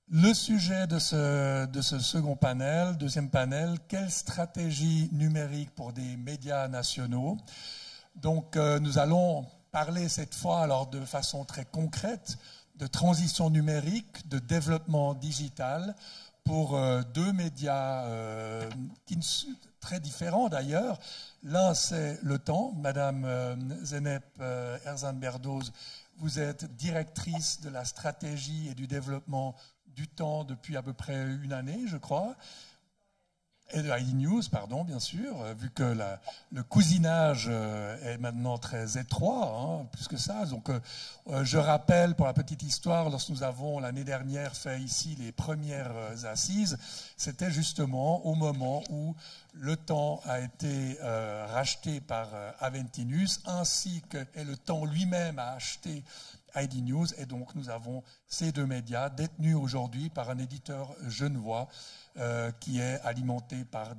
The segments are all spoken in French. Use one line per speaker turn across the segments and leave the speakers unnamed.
Le sujet de ce second panel, deuxième panel, quelle stratégie numérique pour des médias nationaux? Donc nous allons parler cette fois alors de façon très concrète de transition numérique, de développement digital pour deux médias très différents d'ailleurs. L'un c'est Le Temps. Madame Zeynep Erzan-Berdoz, vous êtes directrice de la stratégie et du développement du Temps depuis à peu près une année, je crois. Et de ID News, pardon, bien sûr, vu que le cousinage est maintenant très étroit, hein, plus que ça. Donc, je rappelle, pour la petite histoire, lorsque nous avons l'année dernière fait ici les premières assises, c'était justement au moment où Le Temps a été racheté par Aventinus, ainsi que et Le Temps lui-même a acheté ID News, et donc nous avons ces deux médias détenus aujourd'hui par un éditeur genevois qui est alimenté par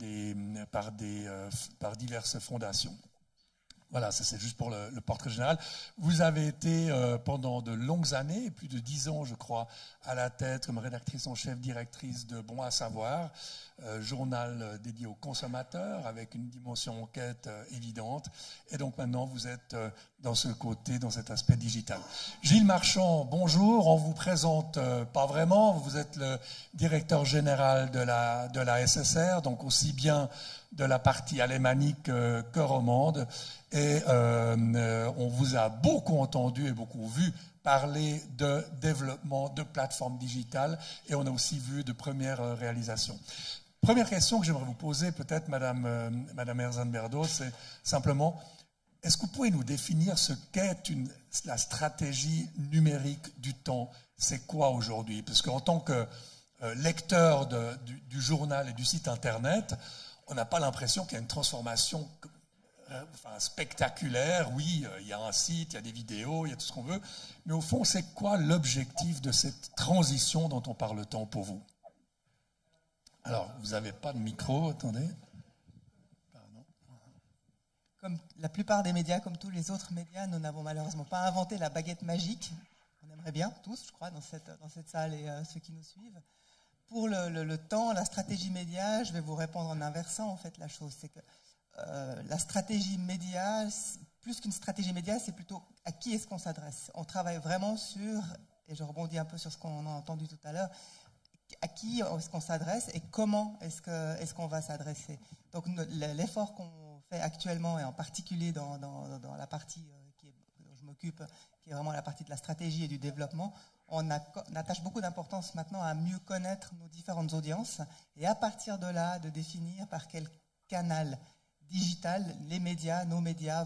diverses fondations. Voilà, ça c'est juste pour le portrait général. Vous avez été pendant de longues années, plus de 10 ans je crois, à la tête comme rédactrice en chef, directrice de Bon à Savoir, journal dédié aux consommateurs avec une dimension enquête évidente. Et donc maintenant vous êtes dans ce côté, dans cet aspect digital. Gilles Marchand, bonjour. On vous présente pas vraiment. Vous êtes le directeur général de la SSR, donc aussi bien de la partie alémanique que romande. Et on vous a beaucoup entendu et beaucoup vu parler de développement de plateformes digitales, et on a aussi vu de premières réalisations. Première question que j'aimerais vous poser, peut-être, Madame Erzan-Berdoz, c'est simplement, est-ce que vous pouvez nous définir ce qu'est la stratégie numérique du temps? C'est quoi aujourd'hui? Parce qu'en tant que lecteur du journal et du site Internet, on n'a pas l'impression qu'il y a une transformation spectaculaire. Oui, il y a un site, il y a des vidéos, il y a tout ce qu'on veut. Mais au fond, c'est quoi l'objectif de cette transition dont on parle tant pour vous? Alors, vous n'avez pas de micro, attendez. Pardon.
Comme la plupart des médias, comme tous les autres médias, nous n'avons malheureusement pas inventé la baguette magique. On aimerait bien, tous, je crois, dans cette salle et ceux qui nous suivent. Pour le temps, la stratégie média, je vais vous répondre en inversant, en fait, la chose. C'est que la stratégie média, plus qu'une stratégie média, c'est plutôt à qui est-ce qu'on s'adresse. On travaille vraiment sur, et je rebondis un peu sur ce qu'on a entendu tout à l'heure, à qui est-ce qu'on s'adresse et comment est-ce qu'on va s'adresser. Donc l'effort qu'on fait actuellement, et en particulier dans la partie dont je m'occupe, qui est vraiment la partie de la stratégie et du développement, on attache beaucoup d'importance maintenant à mieux connaître nos différentes audiences et à partir de là, de définir par quel canal digital les médias, nos médias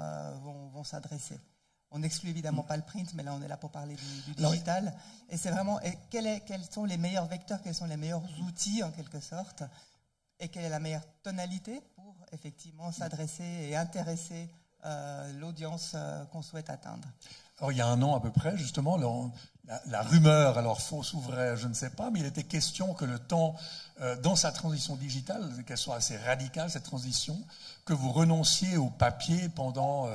vont s'adresser. On n'exclut évidemment pas le print, mais là on est là pour parler du digital. Et c'est vraiment quels sont les meilleurs vecteurs, quels sont les meilleurs outils en quelque sorte, et quelle est la meilleure tonalité pour effectivement s'adresser et intéresser l'audience qu'on souhaite atteindre.
Alors il y a un an à peu près, justement, la rumeur, alors fausse ou vraie, je ne sais pas, mais il était question que Le Temps, dans sa transition digitale, qu'elle soit assez radicale, cette transition, que vous renonciez au papier pendant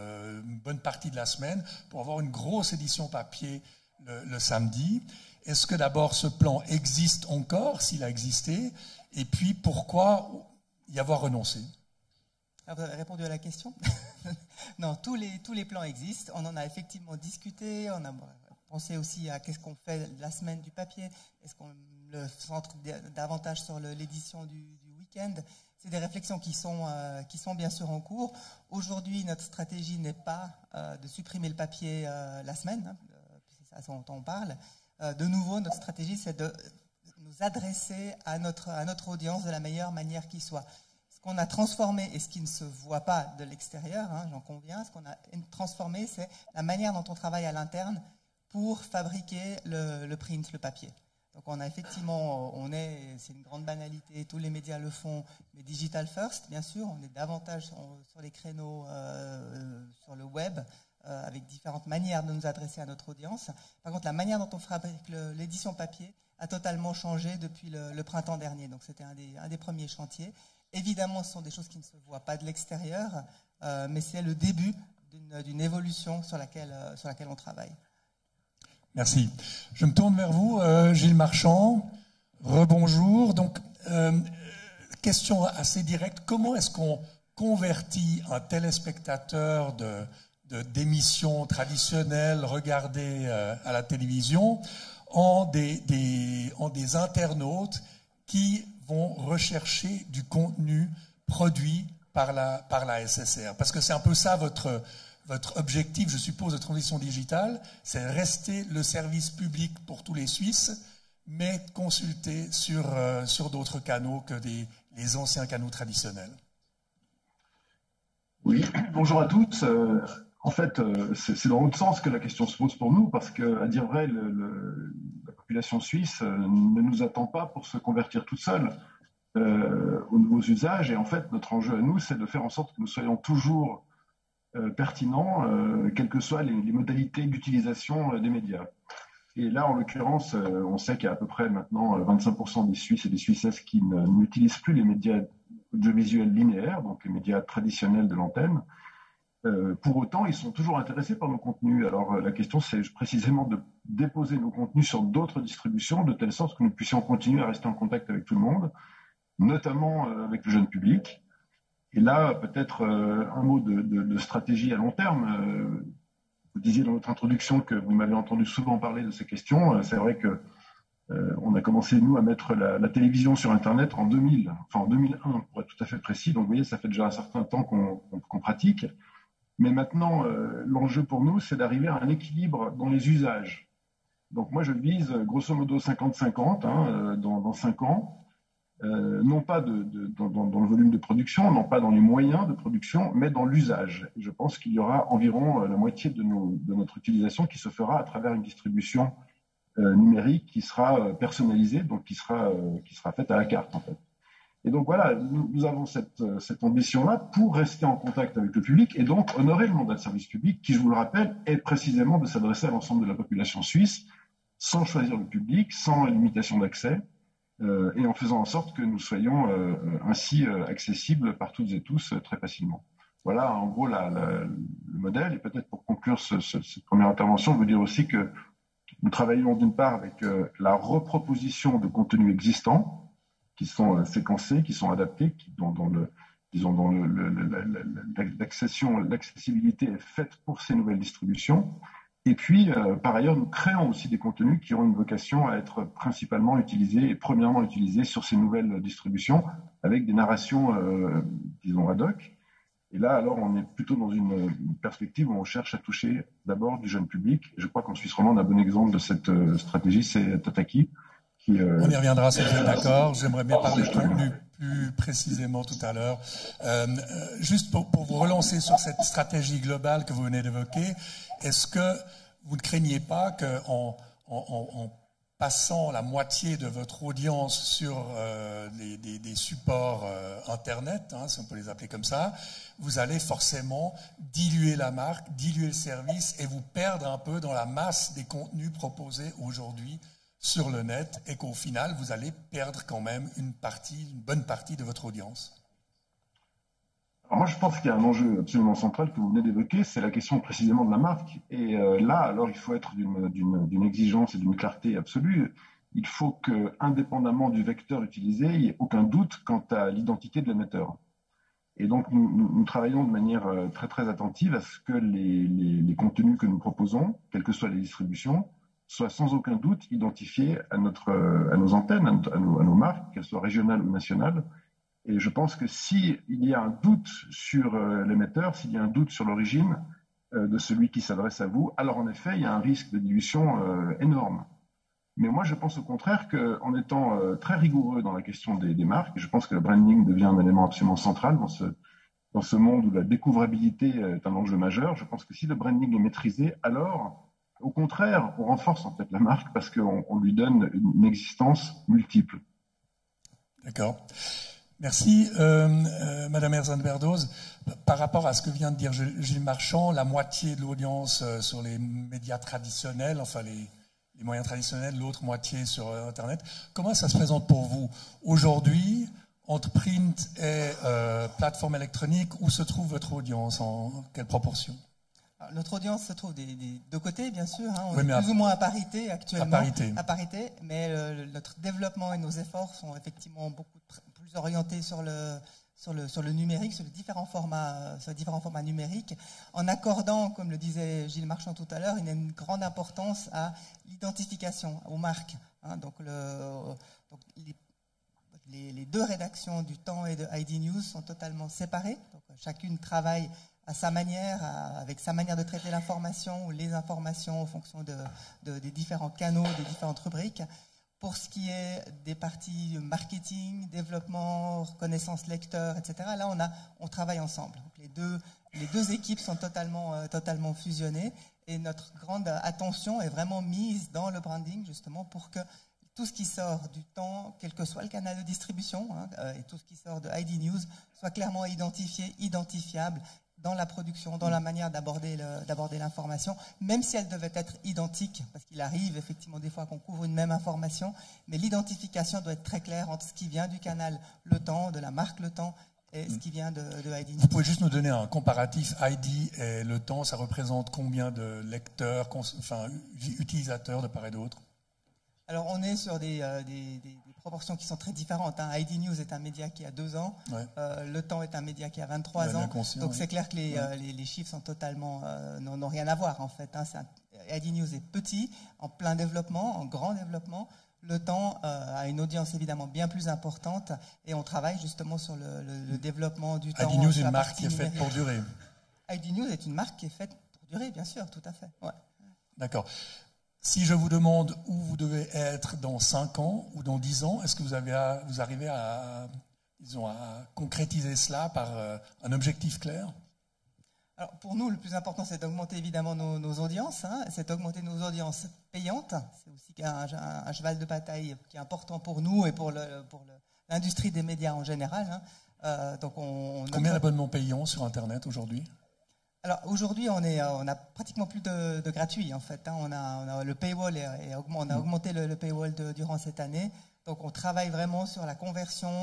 une bonne partie de la semaine pour avoir une grosse édition papier le samedi. Est-ce que d'abord ce plan existe encore, s'il a existé, et puis pourquoi y avoir renoncé?
Vous avez répondu à la question? Non, tous les plans existent. On en a effectivement discuté. On a pensé aussi à qu'est-ce qu'on fait la semaine du papier. Est-ce qu'on le centre davantage sur l'édition du week-end? C'est des réflexions qui sont bien sûr en cours. Aujourd'hui, notre stratégie n'est pas de supprimer le papier la semaine, hein, c'est ça dont on parle. De nouveau, notre stratégie, c'est de nous adresser à notre audience de la meilleure manière qui soit. Ce qu'on a transformé et ce qui ne se voit pas de l'extérieur, hein, j'en conviens, ce qu'on a transformé, c'est la manière dont on travaille à l'interne pour fabriquer le print, le papier. Donc on a effectivement, c'est une grande banalité, tous les médias le font, mais digital first, bien sûr, on est davantage sur les créneaux sur le web, avec différentes manières de nous adresser à notre audience. Par contre, la manière dont on fabrique l'édition papier a totalement changé depuis le printemps dernier. Donc c'était un des premiers chantiers. Évidemment, ce sont des choses qui ne se voient pas de l'extérieur, mais c'est le début d'une évolution sur laquelle on travaille.
Merci. Je me tourne vers vous, Gilles Marchand. Rebonjour. Donc, question assez directe. Comment est-ce qu'on convertit un téléspectateur d'émissions traditionnelles regardées à la télévision en des internautes qui vont rechercher du contenu produit par la SSR? Parce que c'est un peu ça votre objectif, je suppose, de transition digitale, c'est rester le service public pour tous les Suisses, mais consulter sur d'autres canaux que les anciens canaux traditionnels.
Oui, bonjour à tous. En fait, c'est dans l'autre sens que la question se pose pour nous, parce que, à dire vrai, la population suisse ne nous attend pas pour se convertir toute seule aux nouveaux usages. Et en fait, notre enjeu à nous, c'est de faire en sorte que nous soyons toujours pertinents, quelles que soient les modalités d'utilisation des médias. Et là, en l'occurrence, on sait qu'il y a à peu près maintenant 25% des Suisses et des Suissesses qui n'utilisent plus les médias audiovisuels linéaires, donc les médias traditionnels de l'antenne. Pour autant, ils sont toujours intéressés par nos contenus. Alors, la question, c'est précisément de déposer nos contenus sur d'autres distributions, de telle sorte que nous puissions continuer à rester en contact avec tout le monde, notamment avec le jeune public. Et là, peut-être un mot de stratégie à long terme. Vous disiez dans votre introduction que vous m'avez entendu souvent parler de ces questions. C'est vrai que on a commencé, nous, à mettre la télévision sur Internet en 2000, enfin en 2001, pour être tout à fait précis. Donc, vous voyez, ça fait déjà un certain temps qu'on pratique. Mais maintenant, l'enjeu pour nous, c'est d'arriver à un équilibre dans les usages. Donc, moi, je vise grosso modo 50-50 dans 5 ans. Non pas dans le volume de production, non pas dans les moyens de production, mais dans l'usage. Je pense qu'il y aura environ la moitié de notre utilisation qui se fera à travers une distribution numérique qui sera personnalisée, donc qui sera faite à la carte en fait. Et donc voilà, nous avons cette ambition-là pour rester en contact avec le public et donc honorer le mandat de service public qui, je vous le rappelle, est précisément de s'adresser à l'ensemble de la population suisse sans choisir le public, sans limitation d'accès. Et en faisant en sorte que nous soyons ainsi accessibles par toutes et tous très facilement. Voilà en gros le modèle. Et peut-être pour conclure cette première intervention, vous dire aussi que nous travaillons d'une part avec la reproposition de contenus existants qui sont séquencés, qui sont adaptés, dont l'accessibilité est faite pour ces nouvelles distributions. Et puis, par ailleurs, nous créons aussi des contenus qui ont une vocation à être principalement utilisés et premièrement utilisés sur ces nouvelles distributions avec des narrations, disons, ad hoc. Et là, alors, on est plutôt dans une perspective où on cherche à toucher d'abord du jeune public. Et je crois qu'en Suisse romande, un bon exemple de cette stratégie, c'est Tataki.
On y reviendra, si vous êtes d'accord. J'aimerais bien parler de contenu plus précisément tout à l'heure. Juste pour vous relancer sur cette stratégie globale que vous venez d'évoquer, est-ce que vous ne craignez pas qu'en passant la moitié de votre audience sur des supports Internet, si on peut les appeler comme ça, vous allez forcément diluer la marque, diluer le service et vous perdre un peu dans la masse des contenus proposés aujourd'hui sur le net et qu'au final, vous allez perdre quand même une bonne partie de votre audience?
Alors moi, je pense qu'il y a un enjeu absolument central que vous venez d'évoquer, c'est la question précisément de la marque. Et là, alors, il faut être d'une exigence et d'une clarté absolue. Il faut que, indépendamment du vecteur utilisé, il n'y ait aucun doute quant à l'identité de l'émetteur. Et donc, nous travaillons de manière très, très attentive à ce que les contenus que nous proposons, quelles que soient les distributions, soient sans aucun doute identifiés à nos antennes, à nos marques, qu'elles soient régionales ou nationales. Et je pense que s'il y a un doute sur l'émetteur, s'il y a un doute sur l'origine de celui qui s'adresse à vous, alors en effet, il y a un risque de dilution énorme. Mais moi, je pense au contraire qu'en étant très rigoureux dans la question des marques, je pense que le branding devient un élément absolument central dans ce monde où la découvrabilité est un enjeu majeur. Je pense que si le branding est maîtrisé, alors, au contraire, on renforce en fait la marque parce qu'on lui donne une existence multiple.
D'accord. Merci, Madame Herzan-Berdoz. Par rapport à ce que vient de dire Gilles Marchand, la moitié de l'audience sur les médias traditionnels, enfin les moyens traditionnels, l'autre moitié sur Internet. Comment ça se présente pour vous aujourd'hui, entre print et plateforme électronique? Où se trouve votre audience? En quelle proportion?
Alors, notre audience se trouve des deux côtés, bien sûr. Hein. On
oui,
est plus ou moins à parité actuellement.
À parité.
Mais notre développement et nos efforts sont effectivement beaucoup plus orientés sur le numérique, sur les différents formats numériques, en accordant, comme le disait Gilles Marchand tout à l'heure, une grande importance à l'identification, aux marques. Hein. Donc, les deux rédactions du Temps et de ID News sont totalement séparées. Donc, chacune travaille à sa manière, avec sa manière de traiter l'information ou les informations en fonction des différents canaux, des différentes rubriques. Pour ce qui est des parties marketing, développement, reconnaissance lecteur, etc., là, on travaille ensemble. Donc les deux équipes sont totalement fusionnées et notre grande attention est vraiment mise dans le branding, justement, pour que tout ce qui sort du Temps, quel que soit le canal de distribution, et tout ce qui sort de ID News, soit clairement identifié, identifiable, dans la production, dans la manière d'aborder l'information, même si elle devait être identique, parce qu'il arrive effectivement des fois qu'on couvre une même information, mais l'identification doit être très claire entre ce qui vient du canal Le Temps, de la marque Le Temps, et ce qui vient de ID News.
Vous pouvez juste nous donner un comparatif ID et Le Temps, ça représente combien de lecteurs, utilisateurs de part et d'autre?
Alors, on est sur des proportions qui sont très différentes. Hein. ID News est un média qui a 2 ans. Ouais. Le Temps est un média qui a 23 ans. Donc, c'est clair que les chiffres sont totalement n'ont rien à voir, en fait. Hein. ID News est petit, en plein développement, en grand développement. Le Temps a une audience évidemment bien plus importante et on travaille justement sur le développement du Temps.
ID News est une marque qui est faite pour durer.
ID News est une marque qui est faite pour durer, bien sûr, tout à fait. Ouais.
D'accord. Si je vous demande où vous devez être dans 5 ans ou dans 10 ans, est-ce que vous arrivez à concrétiser cela par un objectif clair?
Alors pour nous, le plus important, c'est d'augmenter évidemment nos audiences. Hein, c'est d'augmenter nos audiences payantes. C'est aussi un cheval de bataille qui est important pour nous et pour l'industrie des médias en général. Hein.
Combien d'abonnements payants sur Internet aujourd'hui?
Alors aujourd'hui, on a pratiquement plus de gratuit en fait. Hein. On a le paywall on a augmenté le paywall durant cette année. Donc on travaille vraiment sur la conversion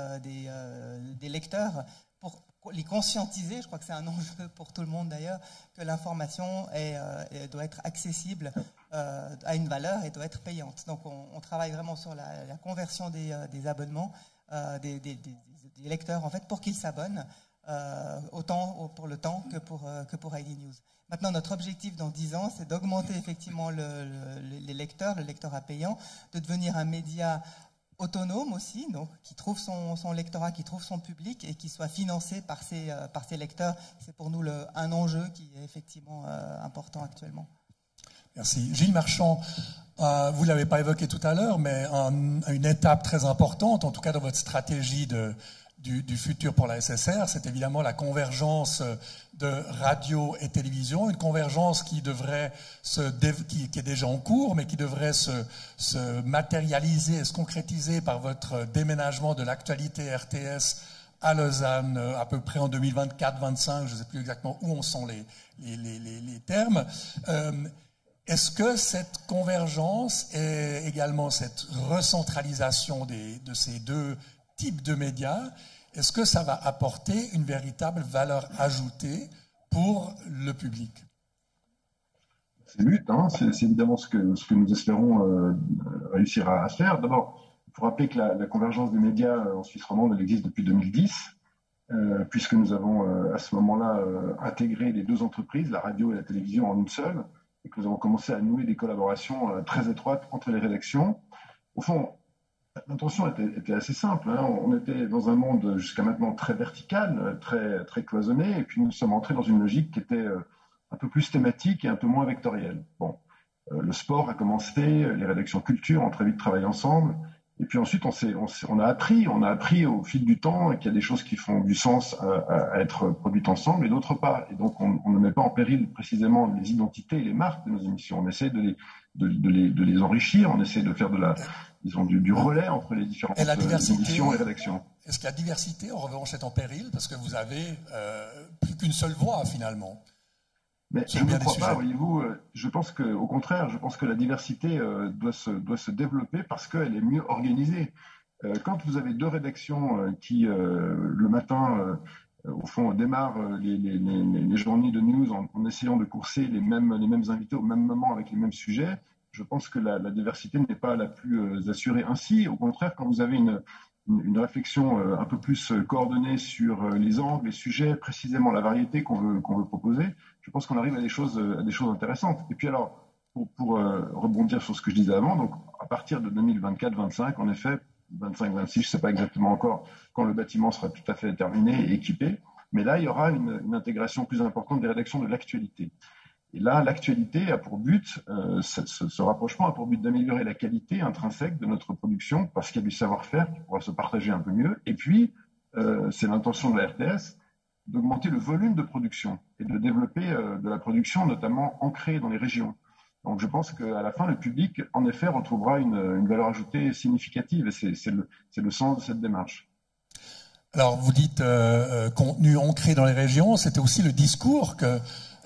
des lecteurs pour les conscientiser. Je crois que c'est un enjeu pour tout le monde d'ailleurs que l'information doit être accessible à une valeur et doit être payante. Donc on travaille vraiment sur la conversion des abonnements des lecteurs en fait pour qu'ils s'abonnent. Autant pour le Temps que pour ID News. Maintenant, notre objectif dans 10 ans, c'est d'augmenter effectivement les lecteurs, le lectorat payant, de devenir un média autonome aussi, donc qui trouve son lectorat, qui trouve son public et qui soit financé par ses lecteurs. C'est pour nous un enjeu qui est effectivement important actuellement.
Merci. Gilles Marchand, vous ne l'avez pas évoqué tout à l'heure, mais une étape très importante, en tout cas dans votre stratégie du futur pour la SSR, c'est évidemment la convergence de radio et télévision, une convergence qui est déjà en cours, mais qui devrait se matérialiser et se concrétiser par votre déménagement de l'actualité RTS à Lausanne à peu près en 2024-25, je ne sais plus exactement où en sont les termes. Est-ce que cette convergence et également cette recentralisation de ces deux types de médias, est-ce que ça va apporter une véritable valeur ajoutée pour le public?
C'est le but, hein. C'est évidemment ce que nous espérons réussir à faire. D'abord, il faut rappeler que la convergence des médias en Suisse romande, elle existe depuis 2010, puisque nous avons à ce moment-là intégré les deux entreprises, la radio et la télévision, en une seule, et que nous avons commencé à nouer des collaborations très étroites entre les rédactions. Au fond, l'intention était assez simple. Hein. On était dans un monde jusqu'à maintenant très vertical, très, très cloisonné, et puis nous sommes entrés dans une logique qui était un peu plus thématique et un peu moins vectorielle. Bon, le sport a commencé, les rédactions culture ont très vite travaillé ensemble, et puis ensuite on a appris au fil du temps qu'il y a des choses qui font du sens à être produites ensemble et d'autres pas. Et donc on ne met pas en péril précisément les identités et les marques de nos émissions. On essaie de les enrichir, on essaie de faire du relais entre les différentes émissions et rédactions.
Est-ce que la diversité, en revanche, est en péril parce que vous avez plus qu'une seule voix finalement?
Mais je ne crois pas, voyez-vous. Je pense qu'au contraire, la diversité doit se développer parce qu'elle est mieux organisée. Quand vous avez deux rédactions qui, le matin, au fond, démarre les journées de news en essayant de courser les mêmes invités au même moment avec les mêmes sujets, je pense que la diversité n'est pas la plus assurée. Ainsi, au contraire, quand vous avez une réflexion un peu plus coordonnée sur les angles, les sujets, précisément la variété qu'on veut proposer, je pense qu'on arrive à des choses intéressantes. Et puis alors, pour rebondir sur ce que je disais avant, donc à partir de 2024-25, en effet, 25-26, je ne sais pas exactement encore quand le bâtiment sera tout à fait terminé et équipé, mais là, il y aura une intégration plus importante des rédactions de l'actualité. Et là, l'actualité a pour but, ce rapprochement a pour but d'améliorer la qualité intrinsèque de notre production, parce qu'il y a du savoir-faire qui pourra se partager un peu mieux. Et puis, c'est l'intention de la RTS, d'augmenter le volume de production et de développer de la production notamment ancrée dans les régions. Donc je pense qu'à la fin, le public, en effet, retrouvera une valeur ajoutée significative, et c'est le sens de cette démarche.
Alors, vous dites contenu ancré dans les régions, c'était aussi le discours qu'a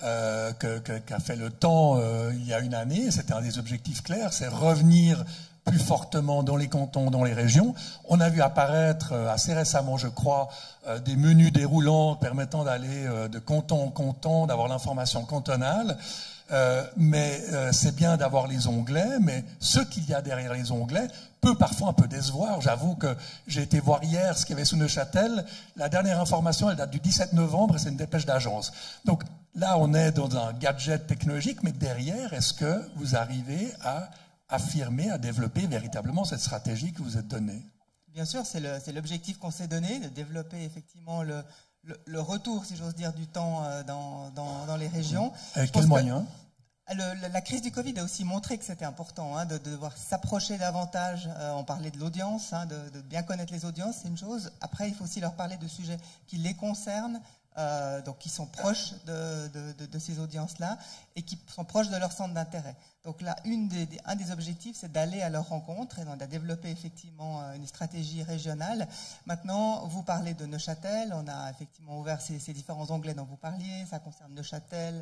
fait le Temps il y a une année. C'était un des objectifs clairs, c'est revenir plus fortement dans les cantons, dans les régions. On a vu apparaître assez récemment, je crois, des menus déroulants permettant d'aller de canton en canton, d'avoir l'information cantonale. Mais c'est bien d'avoir les onglets, mais ce qu'il y a derrière les onglets peut parfois un peu décevoir. J'avoue que j'ai été voir hier ce qu'il y avait sous Neuchâtel. La dernière information, elle date du 17 novembre et c'est une dépêche d'agence. Donc là, on est dans un gadget technologique, mais derrière, est-ce que vous arrivez à affirmer, à développer véritablement cette stratégie que vous êtes donnée?
Bien sûr, c'est l'objectif qu'on s'est donné, de développer effectivement le retour, si j'ose dire, du temps dans les régions.
Avec quels moyens?
La crise du Covid a aussi montré que c'était important de devoir s'approcher davantage. On parlait de l'audience, de bien connaître les audiences, c'est une chose. Après, il faut aussi leur parler de sujets qui les concernent, donc qui sont proches de ces audiences-là et qui sont proches de leur centre d'intérêt. Donc là, un des objectifs, c'est d'aller à leur rencontre et donc de développer effectivement une stratégie régionale. Maintenant, vous parlez de Neuchâtel, on a effectivement ouvert ces différents onglets dont vous parliez, ça concerne Neuchâtel,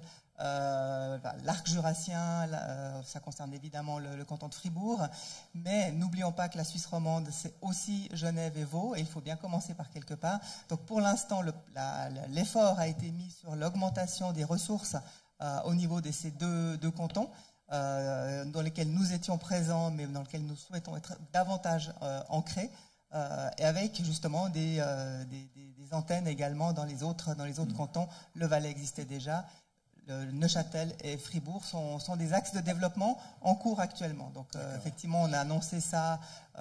l'arc jurassien, ça concerne évidemment le canton de Fribourg, mais n'oublions pas que la Suisse romande, c'est aussi Genève et Vaud, et il faut bien commencer par quelque part. Donc pour l'instant, l'effort a été mis sur l'augmentation des ressources au niveau de ces deux cantons, dans lesquels nous étions présents, mais dans lesquels nous souhaitons être davantage ancrés, et avec justement des antennes également dans les autres cantons. Le Valais existait déjà. Neuchâtel et Fribourg sont des axes de développement en cours actuellement. Donc effectivement, on a annoncé ça,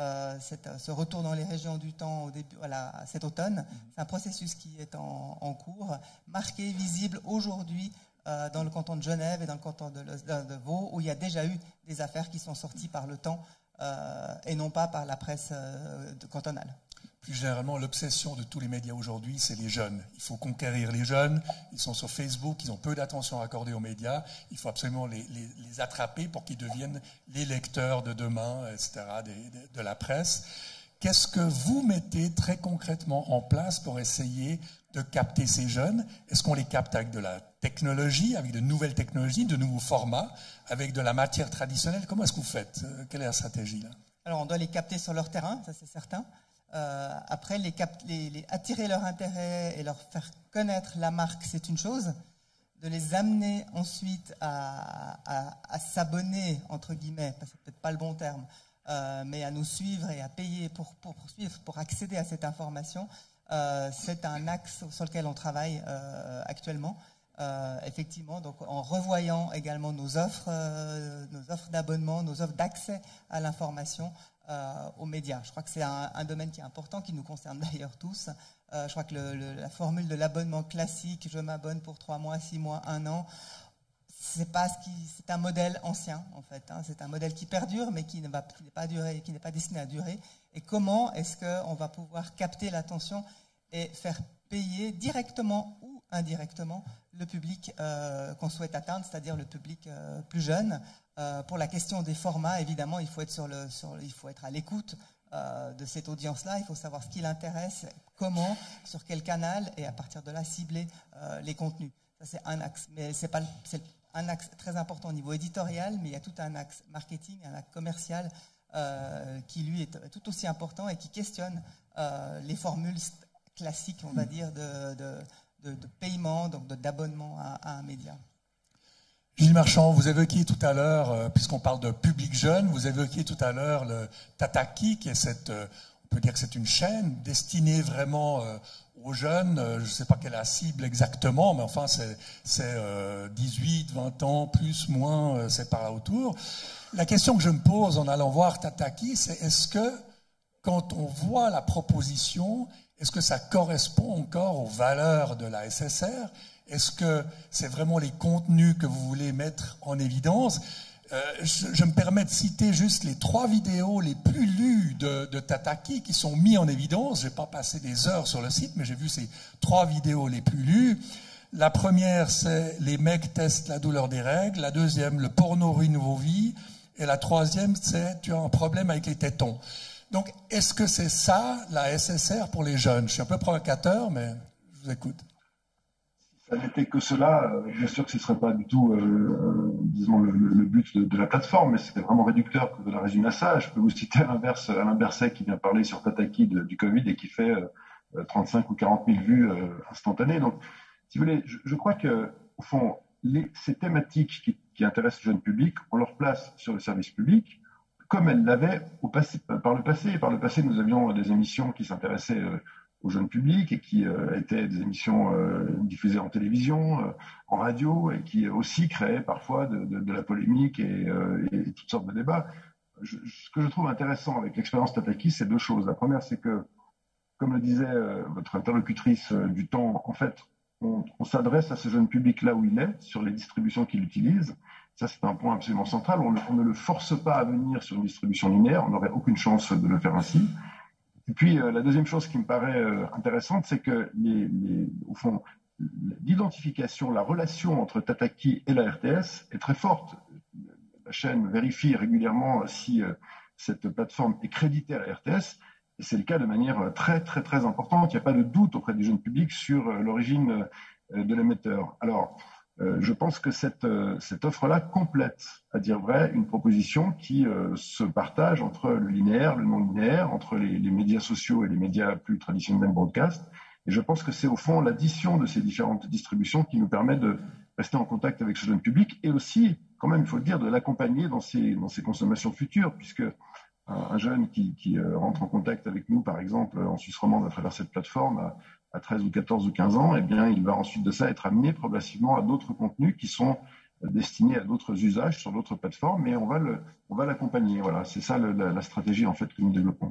ce retour dans les régions du Temps cet automne. C'est un processus qui est en cours, marqué, visible aujourd'hui dans le canton de Genève et dans le canton de Vaud, où il y a déjà eu des affaires qui sont sorties par le Temps et non pas par la presse cantonale.
Plus généralement, l'obsession de tous les médias aujourd'hui, c'est les jeunes. Il faut conquérir les jeunes. Ils sont sur Facebook, ils ont peu d'attention accordée aux médias. Il faut absolument les attraper pour qu'ils deviennent les lecteurs de demain, etc., de la presse. Qu'est-ce que vous mettez très concrètement en place pour essayer de capter ces jeunes? Est-ce qu'on les capte avec de la technologie, avec de nouvelles technologies, de nouveaux formats, avec de la matière traditionnelle? Comment est-ce que vous faites? Quelle est la stratégie là?
Alors, on doit les capter sur leur terrain, ça c'est certain. Après, attirer leur intérêt et leur faire connaître la marque, c'est une chose. De les amener ensuite à s'abonner, entre guillemets, parce que c'est peut-être pas le bon terme, mais à nous suivre et à payer pour accéder à cette information, c'est un axe sur lequel on travaille actuellement. Effectivement, donc en revoyant également nos offres d'abonnement, nos offres d'accès à l'information aux médias. Je crois que c'est un domaine qui est important, qui nous concerne d'ailleurs tous. Je crois que la formule de l'abonnement classique, je m'abonne pour 3 mois, 6 mois, 1 an, c'est un modèle ancien en fait. C'est un modèle qui perdure, mais qui n'est pas durer, qui n'est pas destiné à durer. Et comment est-ce qu'on va pouvoir capter l'attention et faire payer directement ou indirectement le public qu'on souhaite atteindre, c'est-à-dire le public plus jeune. Pour la question des formats, évidemment, il faut être à l'écoute de cette audience-là. Il faut savoir ce qui l'intéresse, comment, sur quel canal, et à partir de là cibler les contenus. Ça c'est un axe, mais c'est un axe très important au niveau éditorial, mais il y a tout un axe marketing, un axe commercial qui lui est tout aussi important et qui questionne les formules classique, on va dire, de paiement, donc d'abonnement à un média.
Gilles Marchand, vous évoquiez tout à l'heure, puisqu'on parle de public jeune, vous évoquiez tout à l'heure le Tataki, qui est on peut dire que c'est une chaîne destinée vraiment aux jeunes. Je ne sais pas quelle est la cible exactement, mais enfin c'est 18, 20 ans, plus, moins, c'est par là autour. La question que je me pose en allant voir Tataki, c'est est-ce que quand on voit la proposition, est-ce que ça correspond encore aux valeurs de la SSR ? Est-ce que c'est vraiment les contenus que vous voulez mettre en évidence ? Je me permets de citer juste les 3 vidéos les plus lues de Tataki qui sont mis en évidence. Je n'ai pas passé des heures sur le site, mais j'ai vu ces 3 vidéos les plus lues. La première, c'est les mecs testent la douleur des règles. La deuxième, le porno ruine vos vies. Et la troisième, c'est tu as un problème avec les tétons. Donc, est-ce que c'est ça, la SSR pour les jeunes ? Je suis un peu provocateur, mais je vous écoute.
Si ça n'était que cela, bien sûr que ce ne serait pas du tout, disons, le but de la plateforme, mais c'était vraiment réducteur de la résumer à ça. Je peux vous citer à l'inverse Alain Berset qui vient parler sur Tataki du Covid et qui fait 35 ou 40 000 vues instantanées. Donc, si vous voulez, je crois que, au fond, ces thématiques qui intéressent le jeune public, on leur place sur le service public, comme elles l'avaient par le passé. Par le passé, nous avions des émissions qui s'intéressaient au jeune public et qui étaient des émissions diffusées en télévision, en radio, et qui aussi créaient parfois de la polémique et toutes sortes de débats. Ce que je trouve intéressant avec l'expérience Tataki, c'est 2 choses. La première, c'est que, comme le disait votre interlocutrice du temps, en fait, on s'adresse à ce jeune public là où il est, sur les distributions qu'il utilise. Ça, c'est un point absolument central. On ne le force pas à venir sur une distribution linéaire. On n'aurait aucune chance de le faire ainsi. Et puis, la deuxième chose qui me paraît intéressante, c'est que, au fond, l'identification, la relation entre Tataki et la RTS est très forte. La chaîne vérifie régulièrement si cette plateforme est créditée à la RTS. Et c'est le cas de manière très, très, très importante. Il n'y a pas de doute auprès du jeune public sur l'origine de l'émetteur. Alors, je pense que cette offre-là complète, à dire vrai, une proposition qui se partage entre le linéaire, le non-linéaire, entre les médias sociaux et les médias plus traditionnels broadcast. Et je pense que c'est au fond l'addition de ces différentes distributions qui nous permet de rester en contact avec ce jeune public et aussi, quand même, il faut le dire, de l'accompagner dans ses consommations futures, puisque un jeune qui rentre en contact avec nous, par exemple, en Suisse romande à travers cette plateforme, à 13 ou 14 ou 15 ans, eh bien, il va ensuite de ça être amené progressivement à d'autres contenus qui sont destinés à d'autres usages sur d'autres plateformes, mais on va l'accompagner. Voilà, c'est ça la stratégie en fait que nous développons.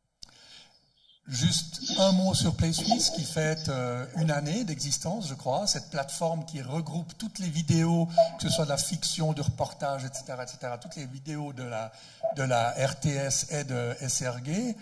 Juste un mot sur Play Suisse qui fête 1 année d'existence, je crois. Cette plateforme qui regroupe toutes les vidéos, que ce soit de la fiction, du reportage, etc., toutes les vidéos de la RTS et de SRG.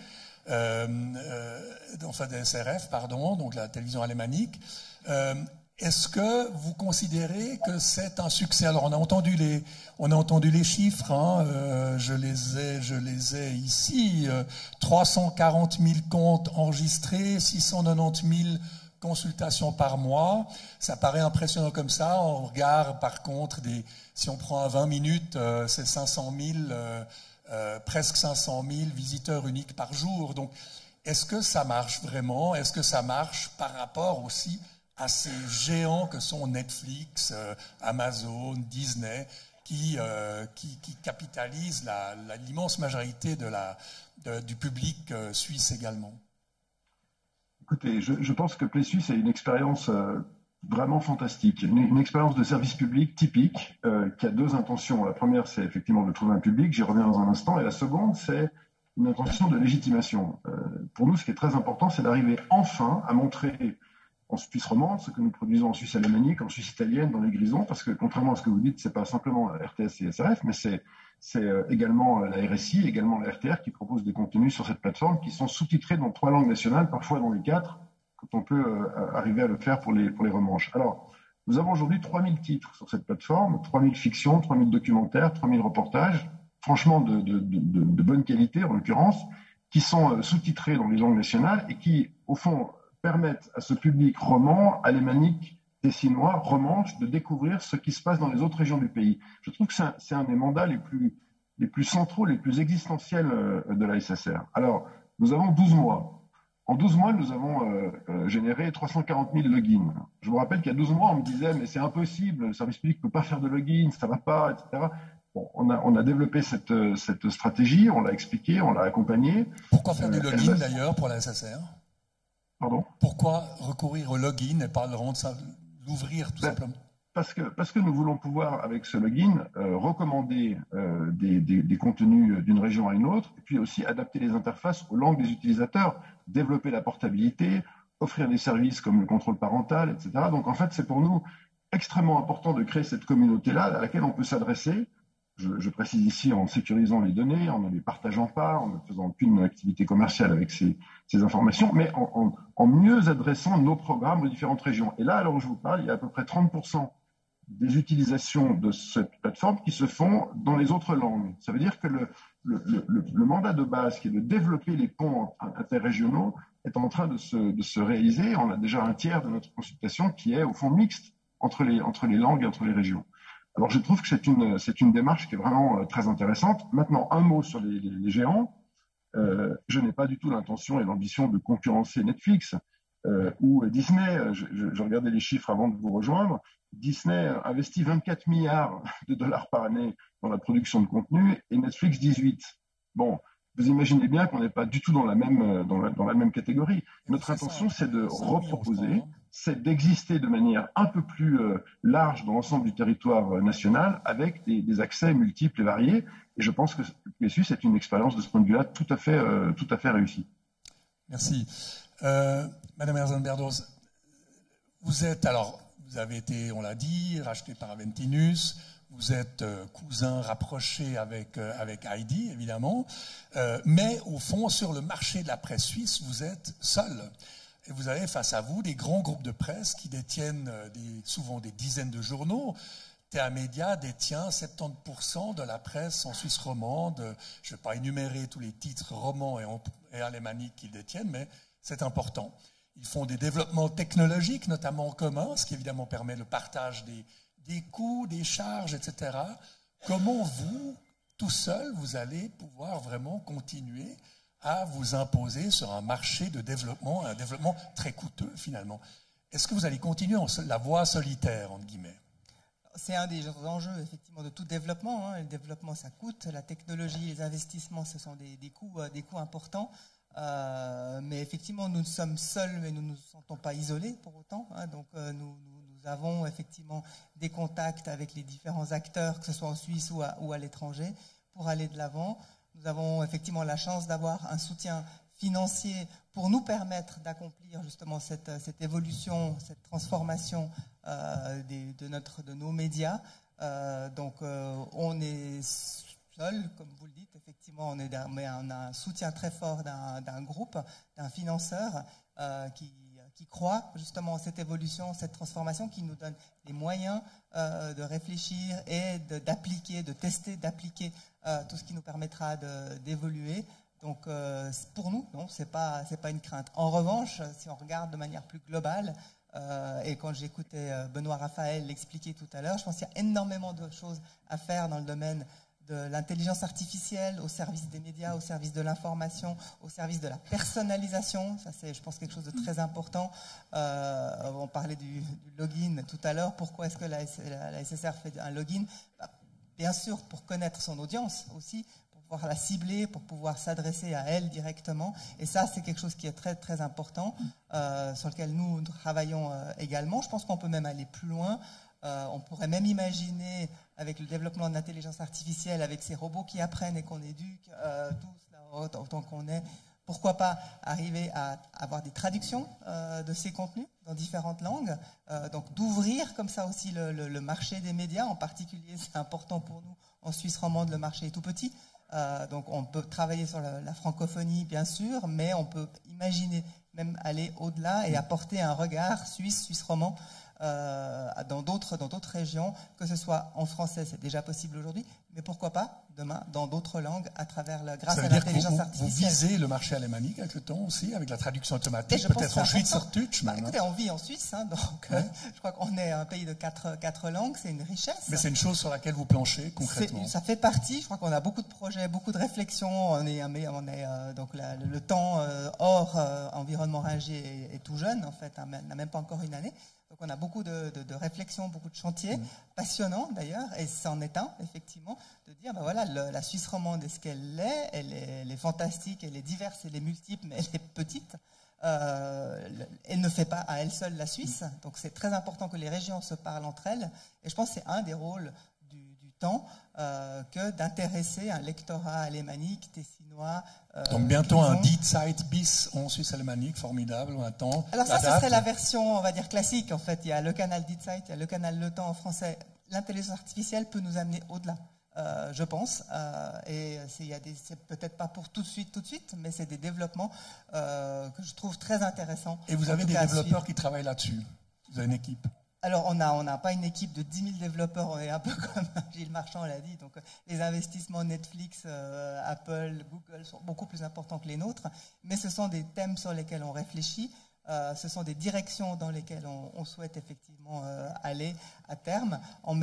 Enfin de SRF, pardon, donc la télévision alémanique. Est-ce que vous considérez que c'est un succès? Alors on a entendu les chiffres, hein, je les ai ici, 340 000 comptes enregistrés, 690 000 consultations par mois. Ça paraît impressionnant comme ça. On regarde par contre, si on prend à 20 minutes, c'est 500 000 presque 500 000 visiteurs uniques par jour. Donc, est-ce que ça marche vraiment? Est-ce que ça marche par rapport aussi à ces géants que sont Netflix, Amazon, Disney, qui capitalisent l'immense majorité du public suisse également?
Écoutez, je pense que Play Suisse est une expérience vraiment fantastique, une expérience de service public typique qui a 2 intentions. La première, c'est effectivement de trouver un public, j'y reviens dans un instant, et la seconde, c'est une intention de légitimation. Pour nous, ce qui est très important, c'est d'arriver enfin à montrer en Suisse romande ce que nous produisons en Suisse alémanique, en Suisse italienne, dans les Grisons, parce que contrairement à ce que vous dites, c'est pas simplement la RTS et SRF, mais c'est également la RSI, également la RTR qui proposent des contenus sur cette plateforme qui sont sous-titrés dans 3 langues nationales, parfois dans les 4, quand on peut arriver à le faire pour les remanches. Alors, nous avons aujourd'hui 3000 titres sur cette plateforme, 3000 fictions, 3000 documentaires, 3000 reportages, franchement de bonne qualité en l'occurrence, qui sont sous-titrés dans les langues nationales et qui, au fond, permettent à ce public roman, alémanique, tessinois, romanche, de découvrir ce qui se passe dans les autres régions du pays. Je trouve que c'est un des mandats les plus centraux, les plus existentiels de la SSR. Alors, nous avons 12 mois En 12 mois, nous avons généré 340 000 logins. Je vous rappelle qu'il y a 12 mois, on me disait, mais c'est impossible, le service public ne peut pas faire de login, ça ne va pas, etc. Bon, on a développé cette stratégie, on l'a expliqué, on l'a accompagnée.
Pourquoi faire des logins d'ailleurs pour la SSR?
Pardon?
Pourquoi recourir au login et pas l'ouvrir tout simplement?
Parce que nous voulons pouvoir, avec ce login, recommander des contenus d'une région à une autre, et puis aussi adapter les interfaces aux langues des utilisateurs, développer la portabilité, offrir des services comme le contrôle parental, etc. Donc en fait, c'est pour nous extrêmement important de créer cette communauté-là à laquelle on peut s'adresser. Je précise ici en sécurisant les données, en ne les partageant pas, en ne faisant aucune activité commerciale avec ces informations, mais en mieux adressant nos programmes aux différentes régions. Et là, alors où je vous parle, il y a à peu près 30% des utilisations de cette plateforme qui se font dans les autres langues. Ça veut dire que le mandat de base, qui est de développer les ponts interrégionaux, est en train de se réaliser. On a déjà un tiers de notre consultation qui est au fond mixte entre les langues et entre les régions. Alors je trouve que c'est une démarche qui est vraiment très intéressante. Maintenant, un mot sur les géants. Je n'ai pas du tout l'intention et l'ambition de concurrencer Netflix ou Disney. Je regardais les chiffres avant de vous rejoindre. Disney investit 24 milliards de dollars par année dans la production de contenu et Netflix 18. Bon, vous imaginez bien qu'on n'est pas du tout dans la même catégorie. Notre intention, c'est de reproposer, c'est d'exister de manière un peu plus large dans l'ensemble du territoire national avec des accès multiples et variés. Et je pense que PSU, c'est une expérience de ce point de vue-là tout à fait réussie.
Merci. Madame Herzenberdos, vous avez été, on l'a dit, racheté par Aventinus. Vous êtes cousin rapproché avec Heidi, évidemment. Mais au fond, sur le marché de la presse suisse, vous êtes seul. Et vous avez face à vous des grands groupes de presse qui détiennent souvent des dizaines de journaux. TA Média détient 70% de la presse en Suisse romande. Je ne vais pas énumérer tous les titres romans et alémaniques qu'ils détiennent, mais c'est important. Ils font des développements technologiques, notamment en commun, ce qui évidemment permet le partage des coûts, des charges, etc. Comment vous, tout seul, vous allez pouvoir vraiment continuer à vous imposer sur un marché de développement, un développement très coûteux finalement? Est-ce que vous allez continuer la voie solitaire, entre guillemets?
C'est un des enjeux effectivement de tout développement. Le développement, ça coûte. La technologie, les investissements, ce sont des coûts importants. Mais effectivement, nous sommes seuls, mais nous ne nous sentons pas isolés pour autant. Donc, nous avons effectivement des contacts avec les différents acteurs, que ce soit en Suisse ou à l'étranger, pour aller de l'avant. Nous avons effectivement la chance d'avoir un soutien financier pour nous permettre d'accomplir justement cette évolution, cette transformation de nos médias. Donc, on est seul, comme vous le dites, effectivement, on a un soutien très fort d'un groupe, d'un financeur qui croit justement en cette évolution, cette transformation, qui nous donne les moyens de réfléchir et d'appliquer, de tester, d'appliquer tout ce qui nous permettra d'évoluer. Donc pour nous, non, c'est pas une crainte. En revanche, si on regarde de manière plus globale, et quand j'écoutais Benoît Raphaël l'expliquer tout à l'heure, je pense qu'il y a énormément de choses à faire dans le domaine de l'intelligence artificielle, au service des médias, au service de l'information, au service de la personnalisation. Ça, c'est, je pense, quelque chose de très important. On parlait du login tout à l'heure. Pourquoi est-ce que la SSR fait un login? Bien sûr, pour connaître son audience aussi, pour pouvoir la cibler, pour pouvoir s'adresser à elle directement. Et ça, c'est quelque chose qui est très, très important, sur lequel nous travaillons également. Je pense qu'on peut même aller plus loin. On pourrait même imaginer, avec le développement de l'intelligence artificielle, avec ces robots qui apprennent et qu'on éduque tous là, autant qu'on est, pourquoi pas arriver à avoir des traductions de ces contenus dans différentes langues, donc d'ouvrir comme ça aussi le marché des médias, en particulier, c'est important pour nous, en Suisse romande, le marché est tout petit, donc on peut travailler sur la francophonie, bien sûr, mais on peut imaginer même aller au-delà et apporter un regard suisse romand, dans d'autres régions, que ce soit en français, c'est déjà possible aujourd'hui, mais pourquoi pas demain dans d'autres langues grâce à
dire
l'intelligence
que
artificielle.
Vous visez le marché alémanique avec le temps aussi, avec la traduction automatique,
peut-être
en Schweizerdeutsch.
Écoutez, on vit en Suisse, hein, donc je crois qu'on est un pays de quatre langues, c'est une richesse.
Mais c'est une chose sur laquelle vous planchez concrètement.
Ça fait partie, je crois qu'on a beaucoup de projets, beaucoup de réflexions. Donc le temps hors environnement Ringier est tout jeune, en fait, hein, n'a même pas encore une année. Donc on a beaucoup de réflexions, beaucoup de chantiers, passionnants d'ailleurs, et c'en est un, effectivement, de dire, ben voilà, la Suisse romande est ce qu'elle est, elle est fantastique, elle est diverse, elle est multiple, mais elle est petite. Elle ne fait pas à elle seule la Suisse, donc c'est très important que les régions se parlent entre elles, et je pense que c'est un des rôles du temps que d'intéresser un lectorat alémanique, tessinois.
Donc bientôt un Die Zeit bis en Suisse alémanique, formidable, on attend.
Alors ça, ce serait la version, on va dire, classique. En fait, il y a le canal Die Zeit, il y a le canal Le Temps en français. L'intelligence artificielle peut nous amener au-delà, je pense. C'est peut-être pas pour tout de suite, mais c'est des développements que je trouve très intéressants.
Et vous avez des développeurs qui travaillent là-dessus? Vous avez une équipe?
Alors, on n'a pas une équipe de 10 000 développeurs, on est un peu comme Gilles Marchand l'a dit. Donc, les investissements Netflix, Apple, Google sont beaucoup plus importants que les nôtres. Mais ce sont des thèmes sur lesquels on réfléchit. Ce sont des directions dans lesquelles on souhaite effectivement aller à terme, en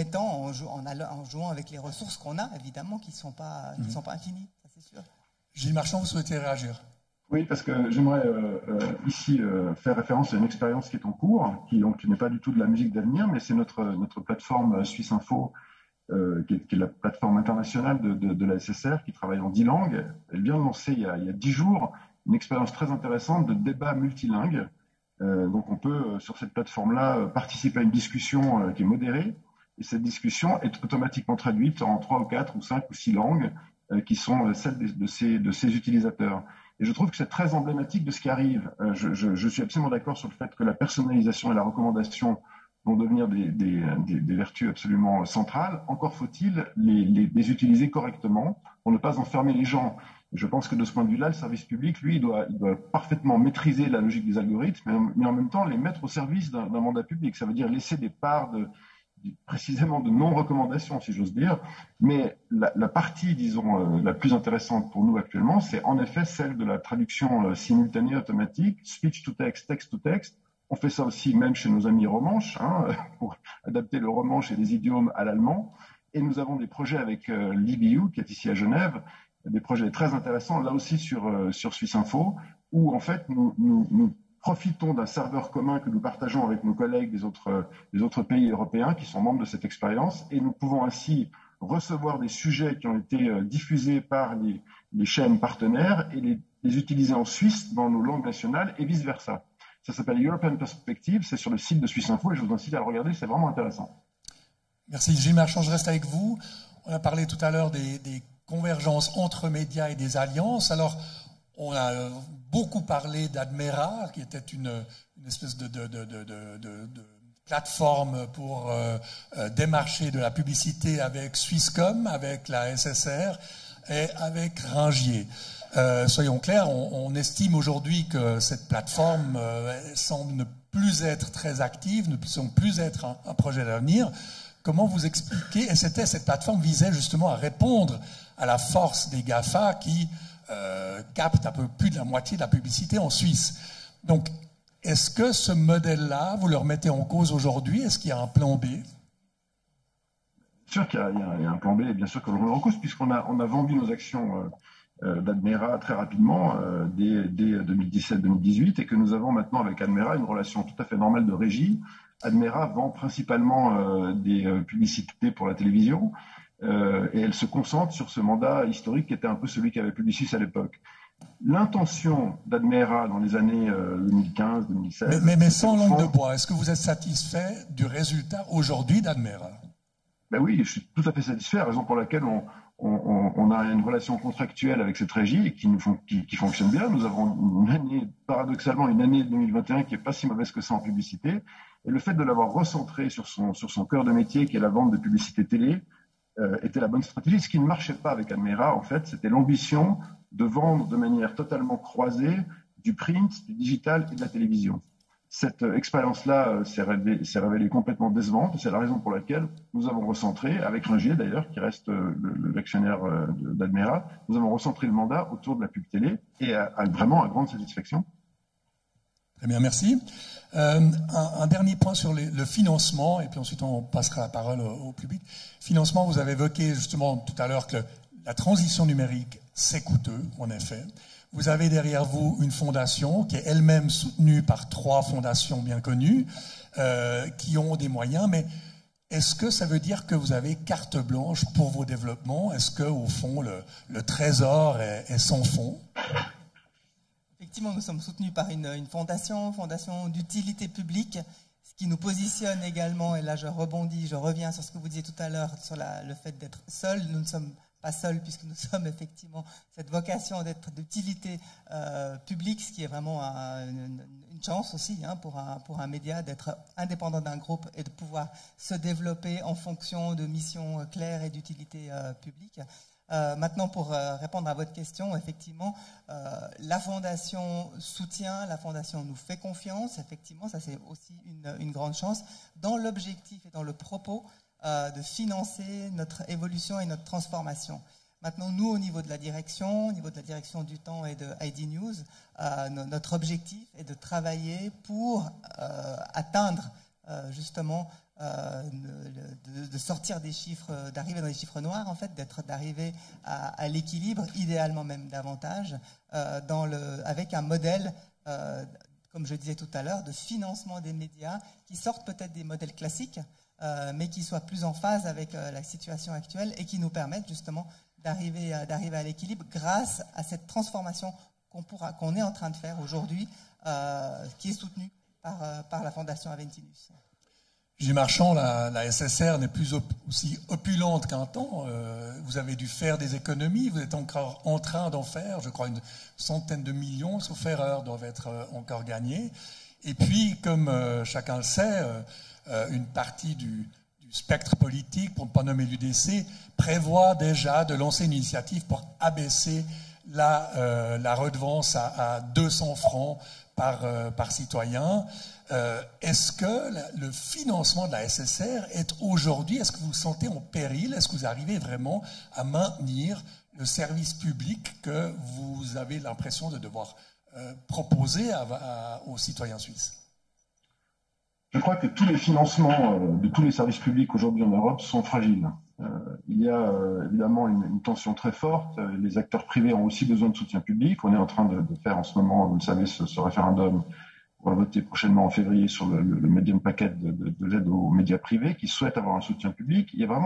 jouant avec les ressources qu'on a, évidemment, qui ne sont pas infinies, ça c'est sûr.
Gilles Marchand, vous souhaitez réagir?
Oui, parce que j'aimerais ici faire référence à une expérience qui est en cours, qui n'est pas du tout de la musique d'avenir, mais c'est notre plateforme Suisse Info, qui est la plateforme internationale de la SSR, qui travaille en 10 langues. Elle vient de lancer il y a 10 jours une expérience très intéressante de débat multilingue. Donc on peut, sur cette plateforme-là, participer à une discussion qui est modérée, et cette discussion est automatiquement traduite en 3 ou 4 ou 5 ou 6 langues qui sont celles de ces utilisateurs. Et je trouve que c'est très emblématique de ce qui arrive. Je suis absolument d'accord sur le fait que la personnalisation et la recommandation vont devenir des vertus absolument centrales. Encore faut-il les utiliser correctement pour ne pas enfermer les gens. Je pense que de ce point de vue-là, le service public, lui, il doit parfaitement maîtriser la logique des algorithmes, mais en même temps les mettre au service d'un mandat public. Ça veut dire laisser des parts précisément de non-recommandation, si j'ose dire. Mais la partie, disons, la plus intéressante pour nous actuellement, c'est en effet celle de la traduction simultanée automatique, speech to text, text to text. On fait ça aussi même chez nos amis romanches, hein, pour adapter le romanche et les idiomes à l'allemand. Et nous avons des projets avec l'IBU, qui est ici à Genève, des projets très intéressants, là aussi sur Suisse Info, où en fait nous profitons d'un serveur commun que nous partageons avec nos collègues des autres pays européens qui sont membres de cette expérience, et nous pouvons ainsi recevoir des sujets qui ont été diffusés par les chaînes partenaires et les utiliser en Suisse dans nos langues nationales et vice-versa. Ça s'appelle European Perspective, c'est sur le site de Suisse Info et je vous incite à le regarder, c'est vraiment intéressant.
Merci Gilles Marchand, je reste avec vous. On a parlé tout à l'heure des convergences entre médias et des alliances. Alors, on a beaucoup parlé d'Admera, qui était une espèce de plateforme pour démarcher de la publicité avec Swisscom, avec la SSR et avec Ringier. Soyons clairs, on estime aujourd'hui que cette plateforme semble ne plus être très active, ne semble plus être un projet d'avenir. Comment vous expliquez, et cette plateforme visait justement à répondre à la force des GAFA qui captent un peu plus de la moitié de la publicité en Suisse. Donc, est-ce que ce modèle-là, vous le remettez en cause aujourd'hui? Est-ce qu'il y a un plan B?
Bien sûr qu'il y a un plan B, et bien sûr que l'on le remet en cause, puisqu'on a vendu nos actions d'Admera très rapidement, dès 2017-2018, et que nous avons maintenant avec Admera une relation tout à fait normale de régie. Admera vend principalement des publicités pour la télévision, et elle se concentre sur ce mandat historique qui était un peu celui qu'avait Publicis à l'époque. L'intention d'Admera dans les années 2015-2016...
Mais sans langue de bois, est-ce que vous êtes satisfait du résultat aujourd'hui d'Admera?
Ben oui, je suis tout à fait satisfait, raison pour laquelle on a une relation contractuelle avec cette régie qui fonctionne bien. Nous avons paradoxalement une année 2021 qui n'est pas si mauvaise que ça en publicité. Et le fait de l'avoir recentré sur son cœur de métier, qui est la vente de publicité télé, était la bonne stratégie. Ce qui ne marchait pas avec Admera, en fait, c'était l'ambition de vendre de manière totalement croisée du print, du digital et de la télévision. Cette expérience-là s'est révélée complètement décevante. C'est la raison pour laquelle nous avons recentré, avec Ringier d'ailleurs, qui reste l'actionnaire d'Admera, nous avons recentré le mandat autour de la pub télé et vraiment à grande satisfaction.
Très bien, merci. Un dernier point sur le financement, et puis ensuite on passera la parole au public. Financement, vous avez évoqué justement tout à l'heure que la transition numérique, c'est coûteux, en effet. Vous avez derrière vous une fondation qui est elle-même soutenue par 3 fondations bien connues, qui ont des moyens, mais est-ce que ça veut dire que vous avez carte blanche pour vos développements? Est-ce que, au fond, le trésor est sans fond?
Effectivement, nous sommes soutenus par une fondation d'utilité publique, ce qui nous positionne également, et là je reviens sur ce que vous disiez tout à l'heure, sur le fait d'être seul. Nous ne sommes pas seuls, puisque nous sommes effectivement cette vocation d'être d'utilité publique, ce qui est vraiment une chance aussi pour un média d'être indépendant d'un groupe et de pouvoir se développer en fonction de missions claires et d'utilité publique. Maintenant, pour répondre à votre question, effectivement, la Fondation soutient, la Fondation nous fait confiance, effectivement, ça c'est aussi une grande chance, dans l'objectif et dans le propos de financer notre évolution et notre transformation. Maintenant, nous, au niveau de la direction du temps et de ID News, notre objectif est de travailler pour atteindre justement de sortir des chiffres, d'arriver dans les chiffres noirs, en fait, d'arriver à l'équilibre, idéalement même davantage, avec un modèle, comme je disais tout à l'heure, de financement des médias qui sortent peut-être des modèles classiques, mais qui soient plus en phase avec la situation actuelle et qui nous permettent justement d'arriver à l'équilibre grâce à cette transformation qu'on est en train de faire aujourd'hui, qui est soutenue par la Fondation Aventinus.
Gilles Marchand, la SSR n'est plus aussi opulente qu'un temps. Vous avez dû faire des économies, vous êtes encore en train d'en faire, je crois une centaine de millions, sauf erreur, doivent être encore gagnés. Et puis, comme chacun le sait, une partie du spectre politique, pour ne pas nommer l'UDC, prévoit déjà de lancer une initiative pour abaisser la redevance à 200 francs par citoyen. Est-ce que le financement de la SSR est aujourd'hui, est-ce que vous le sentez en péril? Est-ce que vous arrivez vraiment à maintenir le service public que vous avez l'impression de devoir proposer aux citoyens suisses?
Je crois que tous les financements de tous les services publics aujourd'hui en Europe sont fragiles. Il y a évidemment une tension très forte. Les acteurs privés ont aussi besoin de soutien public. On est en train de faire en ce moment, vous le savez, ce référendum. On va voter prochainement en février sur le medium packet de l'aide aux médias privés qui souhaitent avoir un soutien public. Il y a vraiment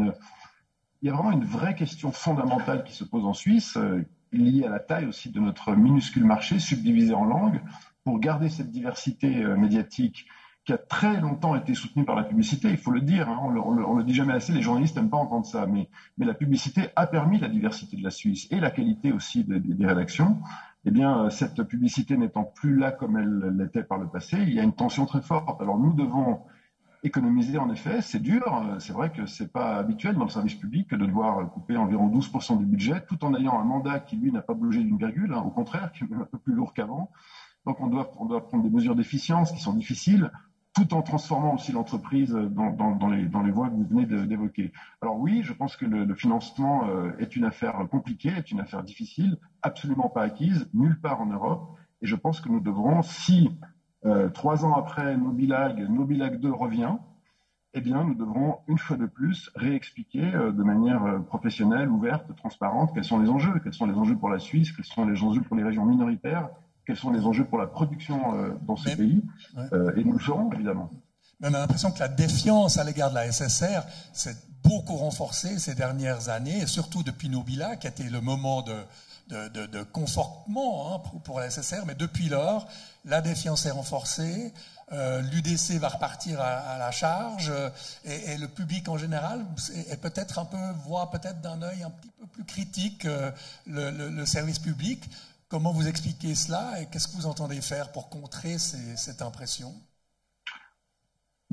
une vraie question fondamentale qui se pose en Suisse, liée à la taille aussi de notre minuscule marché, subdivisé en langues, pour garder cette diversité médiatique qui a très longtemps été soutenue par la publicité. Il faut le dire, hein, on le dit jamais assez, les journalistes n'aiment pas entendre ça, mais la publicité a permis la diversité de la Suisse et la qualité aussi des rédactions. Eh bien, cette publicité n'étant plus là comme elle l'était par le passé, il y a une tension très forte. Alors, nous devons économiser, en effet, c'est dur. C'est vrai que c'est pas habituel dans le service public de devoir couper environ 12% du budget, tout en ayant un mandat qui, lui, n'a pas bougé d'une virgule, hein, au contraire, qui est même un peu plus lourd qu'avant. Donc, on doit prendre des mesures d'efficience qui sont difficiles, tout en transformant aussi l'entreprise dans les voies que vous venez d'évoquer. Alors oui, je pense que le financement est une affaire compliquée, est une affaire difficile, absolument pas acquise, nulle part en Europe. Et je pense que nous devrons, si 3 ans après Nobilag 2 revient, eh bien nous devrons une fois de plus réexpliquer de manière professionnelle, ouverte, transparente, quels sont les enjeux pour la Suisse, quels sont les enjeux pour les régions minoritaires, quels sont les enjeux pour la production dans ce pays, et nous le ferons, évidemment.
Mais on a l'impression que la défiance à l'égard de la SSR s'est beaucoup renforcée ces dernières années, et surtout depuis Nobila, qui a été le moment de confortement pour la SSR, mais depuis lors, la défiance est renforcée, l'UDC va repartir à la charge, et le public en général est peut-être voit peut-être d'un œil un petit peu plus critique le service public. Comment vous expliquez cela et qu'est-ce que vous entendez faire pour contrer cette impression?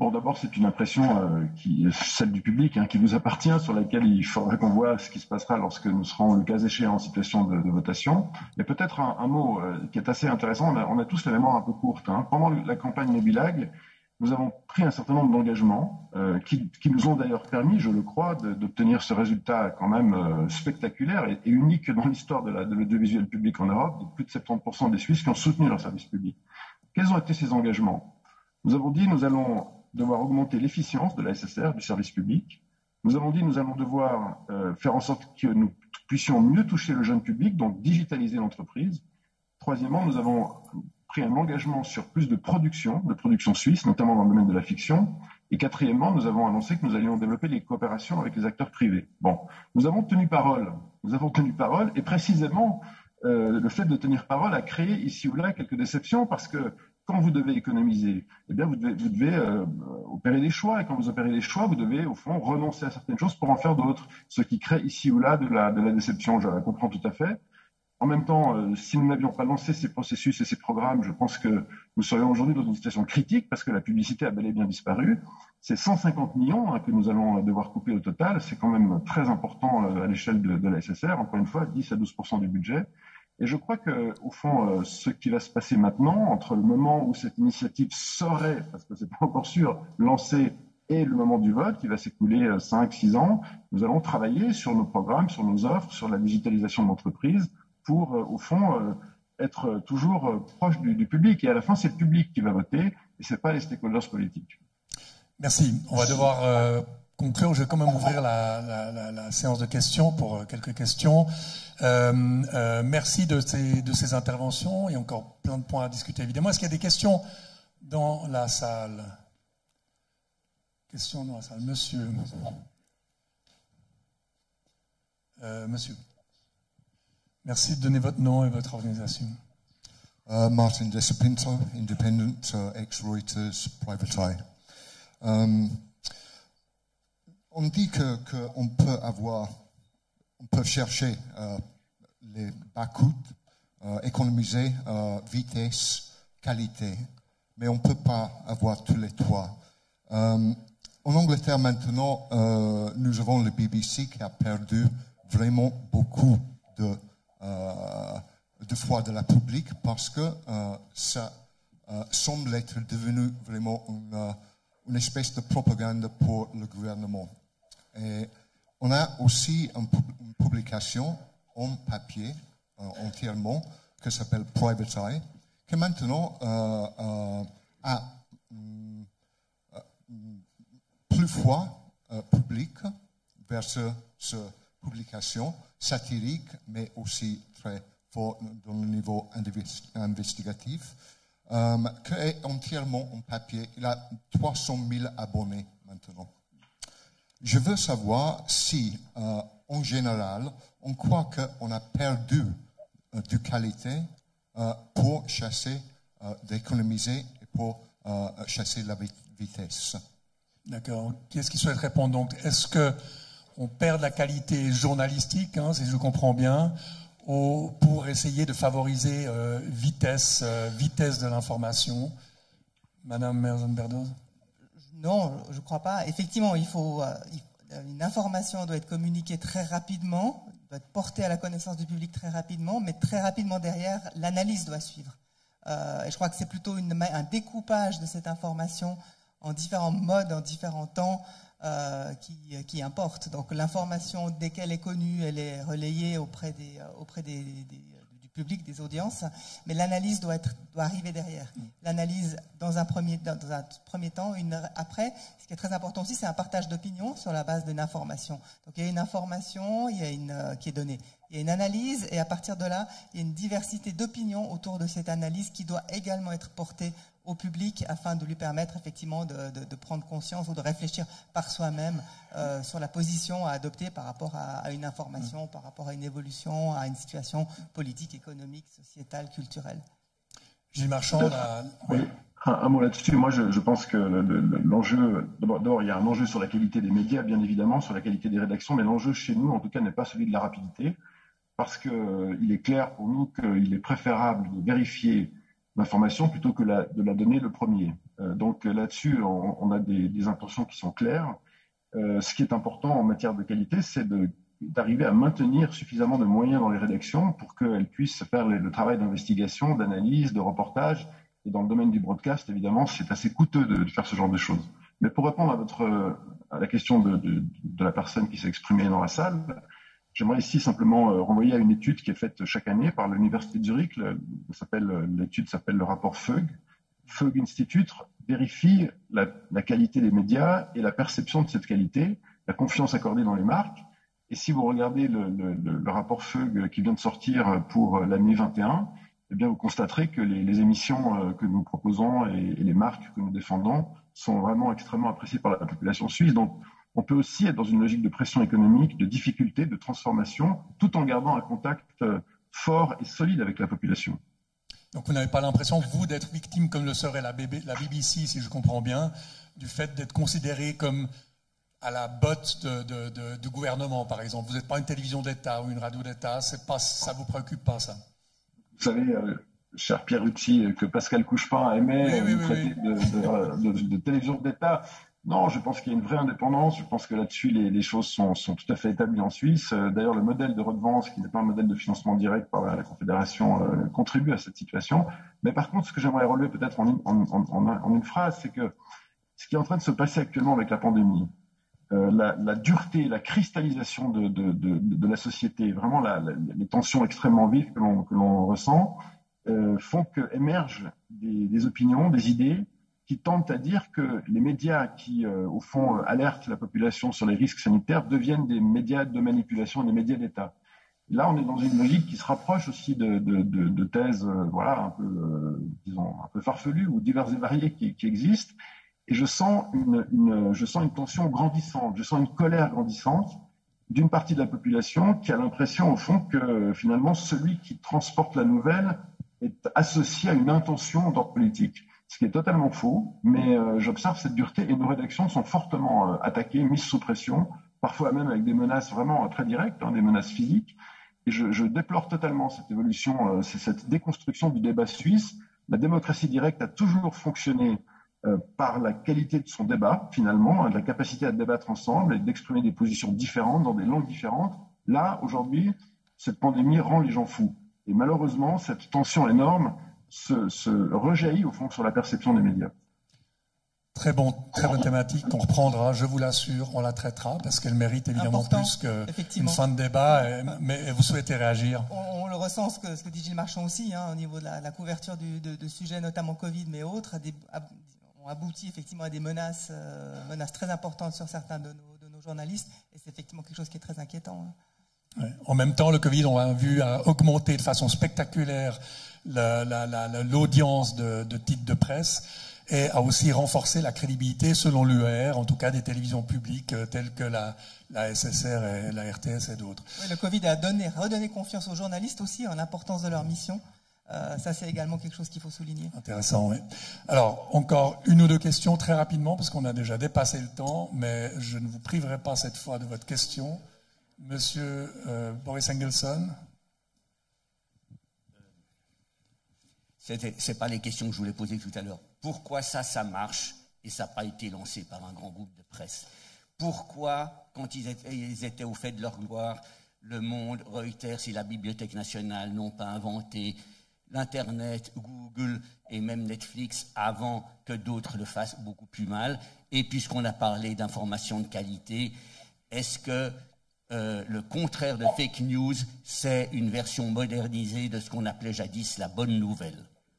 Bon, d'abord, c'est une impression celle du public, qui vous appartient, sur laquelle il faudra qu'on voit ce qui se passera lorsque nous serons, le cas échéant, en situation de votation. Mais peut-être un mot qui est assez intéressant. On a tous la mémoire un peu courte. Pendant la campagne Mobilag, nous avons pris un certain nombre d'engagements qui nous ont d'ailleurs permis, je le crois, d'obtenir ce résultat quand même spectaculaire et unique dans l'histoire de l'audiovisuel public en Europe, de plus de 70% des Suisses qui ont soutenu leur service public. Quels ont été ces engagements? Nous avons dit nous allons devoir augmenter l'efficience de la SSR, du service public. Nous avons dit nous allons devoir faire en sorte que nous puissions mieux toucher le jeune public, donc digitaliser l'entreprise. Troisièmement, nous avons pris un engagement sur plus de production suisse, notamment dans le domaine de la fiction. Et quatrièmement, nous avons annoncé que nous allions développer les coopérations avec les acteurs privés. Bon, nous avons tenu parole. Et précisément, le fait de tenir parole a créé ici ou là quelques déceptions parce que quand vous devez économiser, eh bien vous devez opérer des choix. Et quand vous opérez des choix, vous devez au fond renoncer à certaines choses pour en faire d'autres. Ce qui crée ici ou là de la déception. Je la comprends tout à fait. En même temps, si nous n'avions pas lancé ces processus et ces programmes, je pense que nous serions aujourd'hui dans une situation critique parce que la publicité a bel et bien disparu. C'est 150 millions que nous allons devoir couper au total. C'est quand même très important à l'échelle de la SSR. Encore une fois, 10 à 12% du budget. Et je crois que, au fond, ce qui va se passer maintenant, entre le moment où cette initiative serait, parce que c'est pas encore sûr, lancée et le moment du vote, qui va s'écouler 5-6 ans, nous allons travailler sur nos programmes, sur nos offres, sur la digitalisation de l'entreprise, pour, au fond, être toujours proche du public. Et à la fin, c'est le public qui va voter, et c'est pas les stakeholders politiques.
Merci. On va devoir conclure. Je vais quand même ouvrir la séance de questions pour quelques questions. Merci de ces interventions. Il y a encore plein de points à discuter, évidemment. Est-ce qu'il y a des questions dans la salle? Questions dans la salle. Monsieur. Monsieur. Merci de donner votre nom et votre organisation.
Martin Desapinto, independent, ex-Reuters, Private Eye. On dit qu'on peut chercher les bas coûts, économiser vitesse, qualité, mais on ne peut pas avoir tous les trois. En Angleterre maintenant, nous avons le BBC qui a perdu vraiment beaucoup de foi de la public parce que ça semble être devenu vraiment une espèce de propagande pour le gouvernement. Et on a aussi une publication en papier entièrement qui s'appelle Private Eye, qui maintenant a plus foi publique vers cette publication satirique, mais aussi très fort dans le niveau investigatif, qui est entièrement en papier. Il a 300 000 abonnés maintenant. Je veux savoir si, en général, on croit qu'on a perdu de qualité pour chasser, d'économiser et pour chasser la vitesse.
D'accord. Qui est-ce qui souhaite répondre? Donc, est-ce qu'on perd de la qualité journalistique, si je comprends bien, pour essayer de favoriser vitesse de l'information? Madame Merzenberdoz?
Non, je ne crois pas. Effectivement, une information doit être communiquée très rapidement, doit être portée à la connaissance du public très rapidement, mais très rapidement derrière, l'analyse doit suivre. Et je crois que c'est plutôt un découpage de cette information en différents modes, en différents temps, qui importe. Donc l'information, dès qu'elle est connue, elle est relayée auprès du public, des audiences, mais l'analyse doit arriver derrière. L'analyse dans un premier temps, après. Ce qui est très important aussi, c'est un partage d'opinion sur la base d'une information. Donc il y a une information, qui est donnée. Il y a une analyse, et à partir de là, il y a une diversité d'opinions autour de cette analyse qui doit également être portée au public afin de lui permettre effectivement de prendre conscience ou de réfléchir par soi-même sur la position à adopter par rapport à une information, par rapport à une évolution, à une situation politique, économique, sociétale, culturelle.
Gilles Marchand,
oui. Un mot là-dessus. Moi, je pense que l'enjeu, d'abord, il y a un enjeu sur la qualité des médias, bien évidemment, sur la qualité des rédactions, mais l'enjeu chez nous, en tout cas, n'est pas celui de la rapidité, parce qu'il est clair pour nous qu'il est préférable de vérifier d'information plutôt que de la donner le premier. Donc là-dessus, on a des intentions qui sont claires. Ce qui est important en matière de qualité, c'est d'arriver à maintenir suffisamment de moyens dans les rédactions pour qu'elles puissent faire le travail d'investigation, d'analyse, de reportage. Et dans le domaine du broadcast, évidemment, c'est assez coûteux de faire ce genre de choses. Mais pour répondre à la question de la personne qui s'est exprimée dans la salle, j'aimerais ici simplement renvoyer à une étude qui est faite chaque année par l'Université de Zurich. L'étude s'appelle le rapport Feug. Feug Institute vérifie la qualité des médias et la perception de cette qualité, la confiance accordée dans les marques. Et si vous regardez le rapport Feug qui vient de sortir pour l'année 21, eh bien vous constaterez que les émissions que nous proposons et les marques que nous défendons sont vraiment extrêmement appréciées par la population suisse. Donc, on peut aussi être dans une logique de pression économique, de difficulté, de transformation, tout en gardant un contact fort et solide avec la population.
Donc vous n'avez pas l'impression, vous, d'être victime, comme le serait la BBC, si je comprends bien, du fait d'être considéré comme à la botte du gouvernement, par exemple. Vous n'êtes pas une télévision d'État ou une radio d'État, ça ne vous préoccupe pas, ça?
Vous savez, cher Pierre Rucci, que Pascal Couchepin aimait traiter de télévision d'État. Non, je pense qu'il y a une vraie indépendance. Je pense que là-dessus, les choses sont tout à fait établies en Suisse. D'ailleurs, le modèle de redevance, qui n'est pas un modèle de financement direct par la Confédération, contribue à cette situation. Mais par contre, ce que j'aimerais relever peut-être en une phrase, c'est que ce qui est en train de se passer actuellement avec la pandémie, la dureté, la cristallisation de la société, vraiment les tensions extrêmement vives que l'on ressent, font qu'émergent des opinions, des idées qui tentent à dire que les médias qui, au fond, alertent la population sur les risques sanitaires deviennent des médias de manipulation, des médias d'État. Là, on est dans une logique qui se rapproche aussi de thèses, voilà, un peu, disons, un peu farfelues ou diverses et variées qui existent. Et je sens une tension grandissante, je sens une colère grandissante d'une partie de la population qui a l'impression, au fond, que finalement, celui qui transporte la nouvelle est associé à une intention d'ordre politique. Ce qui est totalement faux, mais j'observe cette dureté et nos rédactions sont fortement attaquées, mises sous pression, parfois même avec des menaces vraiment très directes, des menaces physiques. Et je déplore totalement cette évolution, cette déconstruction du débat suisse. La démocratie directe a toujours fonctionné par la qualité de son débat, finalement, de la capacité à débattre ensemble et d'exprimer des positions différentes dans des langues différentes. Là, aujourd'hui, cette pandémie rend les gens fous. Et malheureusement, cette tension énorme se rejaillit au fond sur la perception des médias.
Très bonne thématique qu'on reprendra, je vous l'assure, on la traitera parce qu'elle mérite évidemment plus qu'une fin de débat. Mais vous souhaitez réagir?
On le ressent, ce que dit Gilles Marchand aussi, au niveau de la couverture de sujets, notamment Covid, mais autres, ont abouti effectivement à des menaces très importantes sur certains de nos journalistes. Et c'est effectivement quelque chose qui est très inquiétant.
Ouais. En même temps, le Covid, on a vu augmenter de façon spectaculaire l'audience de titres de presse et a aussi renforcé la crédibilité, selon l'UER, en tout cas des télévisions publiques telles que la SSR et la RTS et d'autres.
Oui, le Covid a redonné confiance aux journalistes aussi en l'importance de leur mission. Ça, c'est également quelque chose qu'il faut souligner.
Intéressant, oui. Alors, encore une ou deux questions très rapidement, parce qu'on a déjà dépassé le temps, mais je ne vous priverai pas cette fois de votre question. Monsieur Boris Engelson.
C'est pas les questions que je voulais poser tout à l'heure. Pourquoi ça marche et ça n'a pas été lancé par un grand groupe de presse? Pourquoi, quand ils étaient au fait de leur gloire, Le Monde, Reuters et la Bibliothèque nationale n'ont pas inventé l'Internet, Google et même Netflix avant que d'autres le fassent beaucoup plus mal? Et puisqu'on a parlé d'information de qualité, est-ce que le contraire de fake news, c'est une version modernisée de ce qu'on appelait jadis la bonne nouvelle?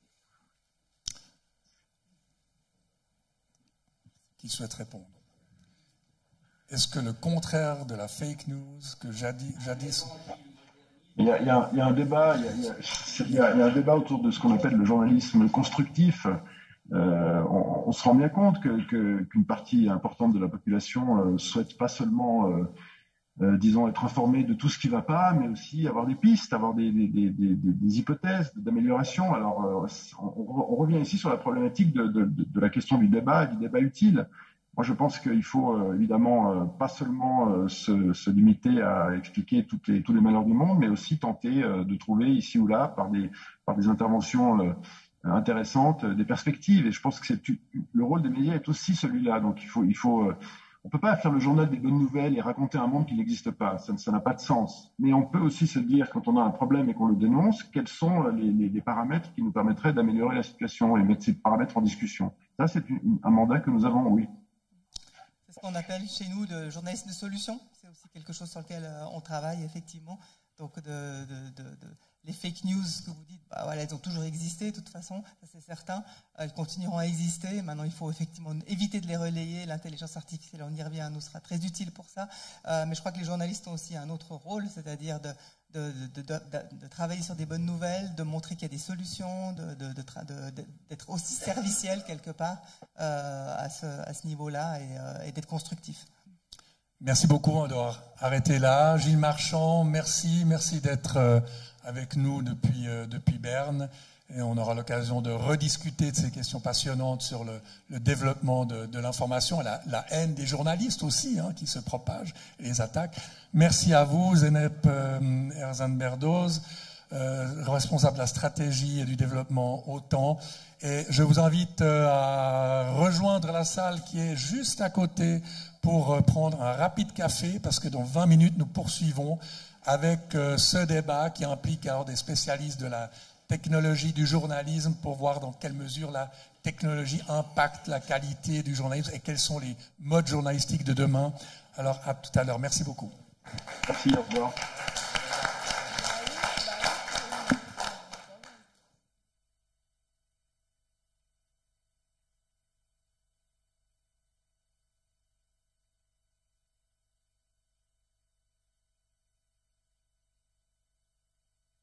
Qui souhaite répondre? Est-ce que le contraire de la fake news que jadis...
Il y a un débat, il y a un débat autour de ce qu'on appelle le journalisme constructif. On se rend bien compte qu'une partie importante de la population souhaite pas seulement, disons, être informée de tout ce qui ne va pas, mais aussi avoir des pistes, avoir des hypothèses d'amélioration. Alors, on revient ici sur la problématique de la question du débat et du débat utile. Moi, je pense qu'il faut évidemment pas seulement se limiter à expliquer tous les malheurs du monde, mais aussi tenter de trouver ici ou là, par des interventions intéressantes, des perspectives. Et je pense que le rôle des médias est aussi celui-là. Donc on peut pas faire le journal des bonnes nouvelles et raconter un monde qui n'existe pas. Ça n'a pas de sens. Mais on peut aussi se dire, quand on a un problème et qu'on le dénonce, quels sont les paramètres qui nous permettraient d'améliorer la situation et mettre ces paramètres en discussion. Ça, c'est un mandat que nous avons, oui.
C'est ce qu'on appelle chez nous de journalisme de solution. C'est aussi quelque chose sur lequel on travaille, effectivement. Donc, les fake news que vous dites, bah voilà, elles ont toujours existé, de toute façon, ça c'est certain. Elles continueront à exister. Maintenant, il faut effectivement éviter de les relayer. L'intelligence artificielle, on y revient, nous sera très utile pour ça. Mais je crois que les journalistes ont aussi un autre rôle, c'est-à-dire de travailler sur des bonnes nouvelles, de montrer qu'il y a des solutions, d'être aussi serviciel quelque part à ce niveau-là et d'être constructif.
Merci beaucoup, on doit arrêter là. Gilles Marchand, merci d'être avec nous depuis Berne. Et on aura l'occasion de rediscuter de ces questions passionnantes sur le développement de l'information et la haine des journalistes aussi, qui se propage et les attaques. Merci à vous, Zeynep Erzan-Berdoz, responsable de la stratégie et du développement OTAN. Et je vous invite à rejoindre la salle qui est juste à côté pour prendre un rapide café, parce que dans 20 minutes, nous poursuivons avec ce débat qui implique alors des spécialistes de la technologie du journalisme pour voir dans quelle mesure la technologie impacte la qualité du journalisme et quels sont les modes journalistiques de demain. Alors, à tout à l'heure. Merci beaucoup.
Merci, au revoir.